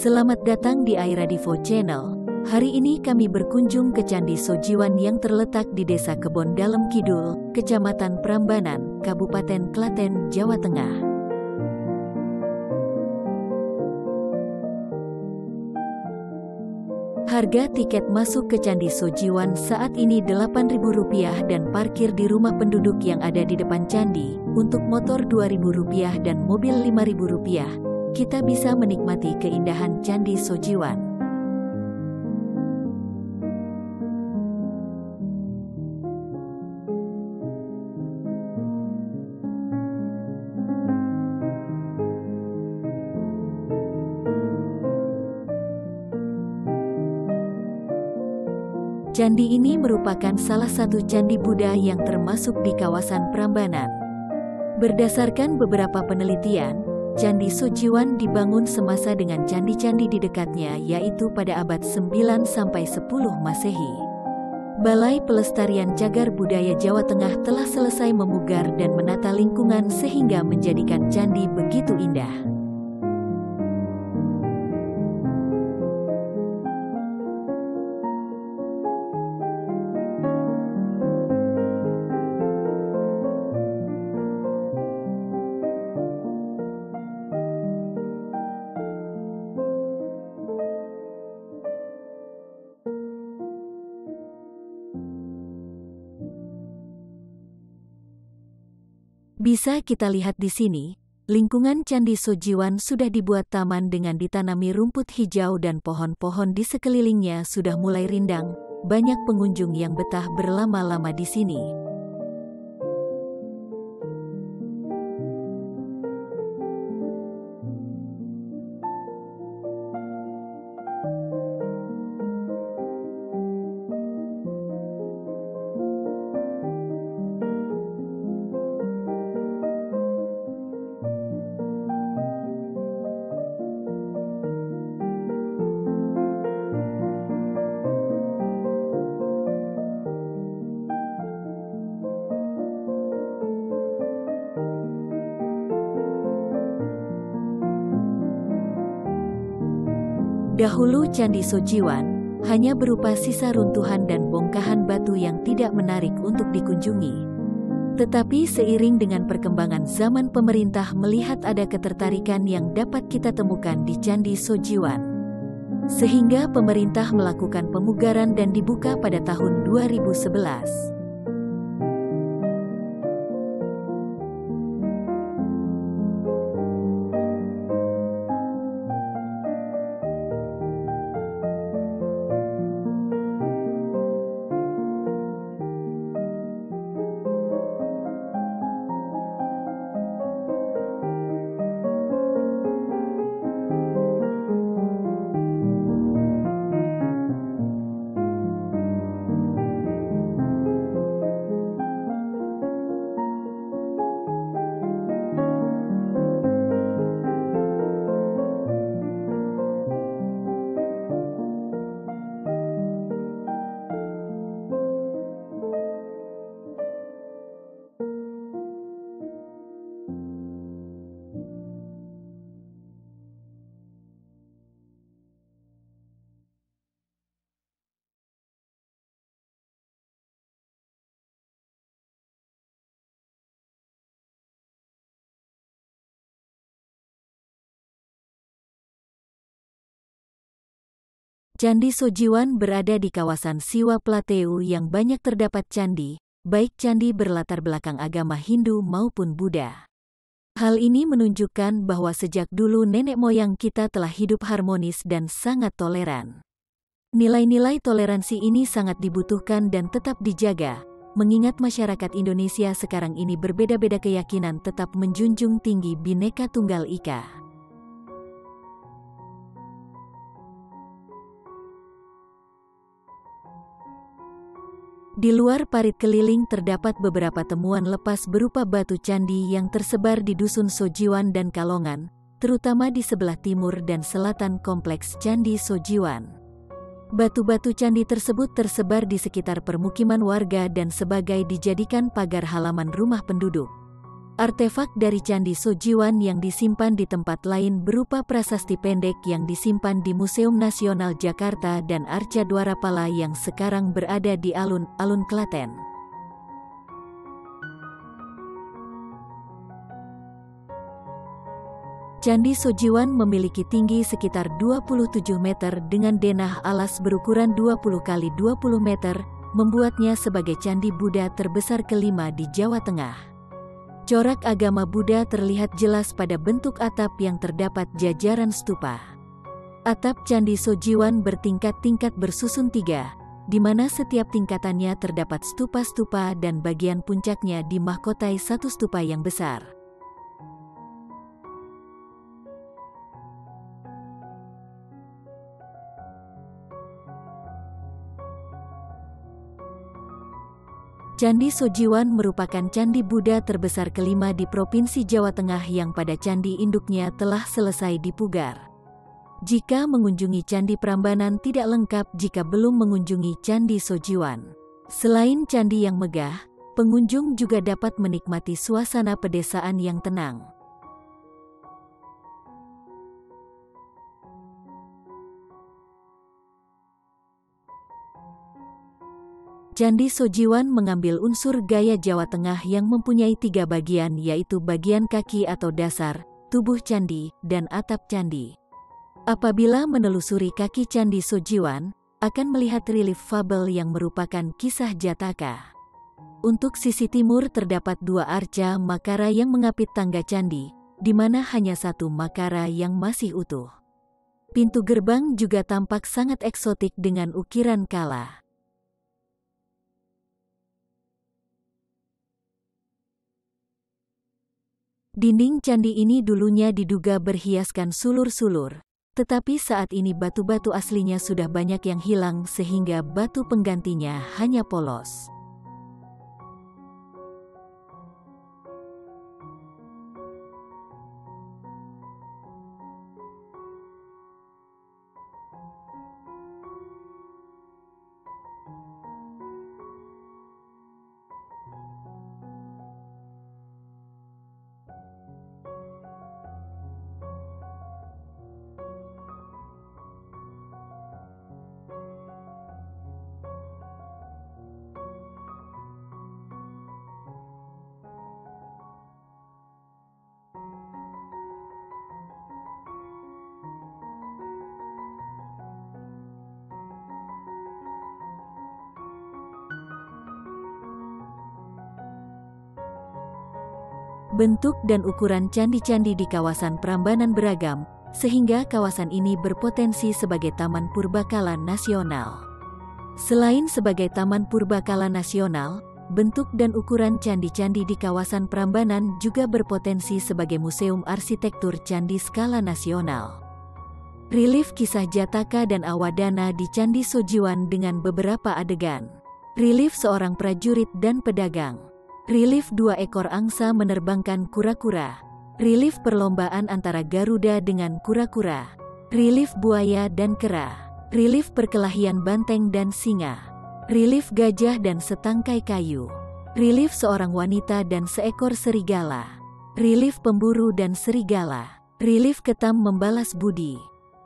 Selamat datang di iRadivo Channel. Hari ini kami berkunjung ke Candi Sojiwan yang terletak di Desa Kebon Dalem Kidul, Kecamatan Prambanan, Kabupaten Klaten, Jawa Tengah. Harga tiket masuk ke Candi Sojiwan saat ini Rp8.000 dan parkir di rumah penduduk yang ada di depan candi. Untuk motor Rp2.000 dan mobil Rp5.000. Kita bisa menikmati keindahan Candi Sojiwan. Candi ini merupakan salah satu candi Buddha yang termasuk di kawasan Prambanan. Berdasarkan beberapa penelitian, Candi Sojiwan dibangun semasa dengan candi-candi di dekatnya, yaitu pada abad 9–10 Masehi. Balai Pelestarian Cagar Budaya Jawa Tengah telah selesai memugar dan menata lingkungan sehingga menjadikan candi begitu indah. Bisa kita lihat di sini, lingkungan Candi Sojiwan sudah dibuat taman dengan ditanami rumput hijau dan pohon-pohon di sekelilingnya sudah mulai rindang. Banyak pengunjung yang betah berlama-lama di sini. Dahulu Candi Sojiwan hanya berupa sisa runtuhan dan bongkahan batu yang tidak menarik untuk dikunjungi. Tetapi seiring dengan perkembangan zaman, pemerintah melihat ada ketertarikan yang dapat kita temukan di Candi Sojiwan. Sehingga pemerintah melakukan pemugaran dan dibuka pada tahun 2011. Candi Sojiwan berada di kawasan Siwa Plateau yang banyak terdapat candi, baik candi berlatar belakang agama Hindu maupun Buddha. Hal ini menunjukkan bahwa sejak dulu nenek moyang kita telah hidup harmonis dan sangat toleran. Nilai-nilai toleransi ini sangat dibutuhkan dan tetap dijaga, mengingat masyarakat Indonesia sekarang ini berbeda-beda keyakinan tetap menjunjung tinggi Bhinneka Tunggal Ika. Di luar parit keliling terdapat beberapa temuan lepas berupa batu candi yang tersebar di Dusun Sojiwan dan Kalongan, terutama di sebelah timur dan selatan kompleks Candi Sojiwan. Batu-batu candi tersebut tersebar di sekitar permukiman warga dan sebagai dijadikan pagar halaman rumah penduduk. Artefak dari Candi Sojiwan yang disimpan di tempat lain berupa prasasti pendek yang disimpan di Museum Nasional Jakarta dan Arca Dwarapala yang sekarang berada di alun-alun Klaten. Candi Sojiwan memiliki tinggi sekitar 27 meter dengan denah alas berukuran 20 kali 20 meter, membuatnya sebagai candi Buddha terbesar kelima di Jawa Tengah. Corak agama Buddha terlihat jelas pada bentuk atap yang terdapat jajaran stupa. Atap Candi Sojiwan bertingkat-tingkat bersusun 3, di mana setiap tingkatannya terdapat stupa-stupa dan bagian puncaknya dimahkotai satu stupa yang besar. Candi Sojiwan merupakan candi Buddha terbesar kelima di Provinsi Jawa Tengah yang pada candi induknya telah selesai dipugar. Jika mengunjungi Candi Prambanan tidak lengkap jika belum mengunjungi Candi Sojiwan. Selain candi yang megah, pengunjung juga dapat menikmati suasana pedesaan yang tenang. Candi Sojiwan mengambil unsur gaya Jawa Tengah yang mempunyai 3 bagian, yaitu bagian kaki atau dasar, tubuh candi, dan atap candi. Apabila menelusuri kaki Candi Sojiwan, akan melihat relief fabel yang merupakan kisah Jataka. Untuk sisi timur terdapat 2 arca makara yang mengapit tangga candi, di mana hanya 1 makara yang masih utuh. Pintu gerbang juga tampak sangat eksotik dengan ukiran kala. Dinding candi ini dulunya diduga berhiaskan sulur-sulur, tetapi saat ini batu-batu aslinya sudah banyak yang hilang sehingga batu penggantinya hanya polos. Bentuk dan ukuran candi-candi di kawasan Prambanan beragam, sehingga kawasan ini berpotensi sebagai Taman Purbakala Nasional. Selain sebagai Taman Purbakala Nasional, bentuk dan ukuran candi-candi di kawasan Prambanan juga berpotensi sebagai Museum Arsitektur Candi Skala Nasional. Relief kisah Jataka dan Awadana di Candi Sojiwan dengan beberapa adegan. Relief seorang prajurit dan pedagang. Relief 2 ekor angsa menerbangkan kura-kura. Relief perlombaan antara Garuda dengan kura-kura. Relief buaya dan kera. Relief perkelahian banteng dan singa. Relief gajah dan setangkai kayu. Relief seorang wanita dan seekor serigala. Relief pemburu dan serigala. Relief ketam membalas budi.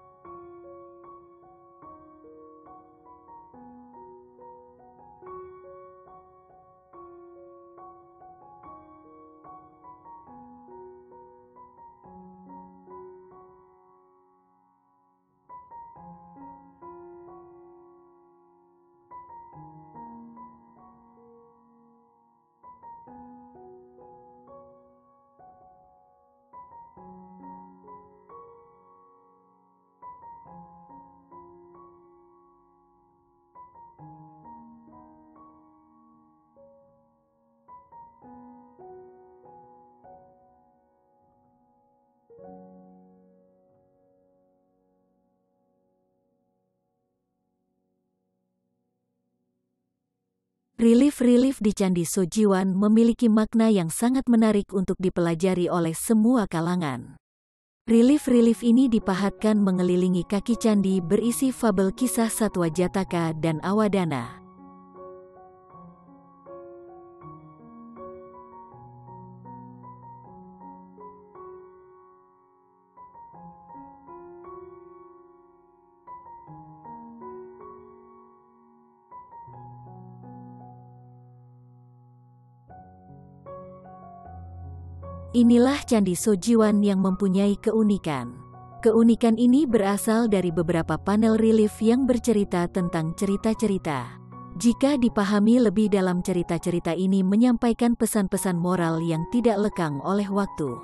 Relief-relief di Candi Sojiwan memiliki makna yang sangat menarik untuk dipelajari oleh semua kalangan. Relief-relief ini dipahatkan mengelilingi kaki candi berisi fabel kisah satwa Jataka dan Awadana. Inilah Candi Sojiwan yang mempunyai keunikan. Keunikan ini berasal dari beberapa panel relief yang bercerita tentang cerita-cerita. Jika dipahami lebih dalam, cerita-cerita ini menyampaikan pesan-pesan moral yang tidak lekang oleh waktu.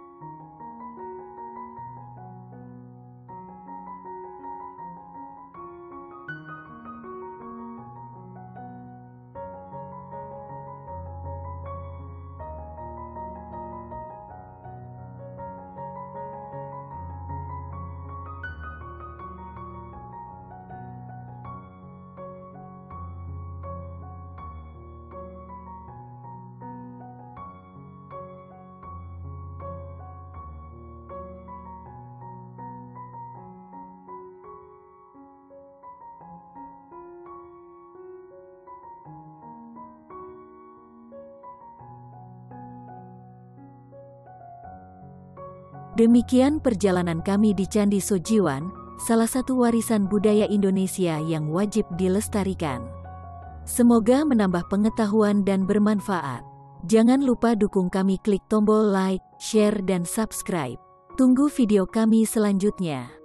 Demikian perjalanan kami di Candi Sojiwan, salah satu warisan budaya Indonesia yang wajib dilestarikan. Semoga menambah pengetahuan dan bermanfaat. Jangan lupa dukung kami, klik tombol like, share, dan subscribe. Tunggu video kami selanjutnya.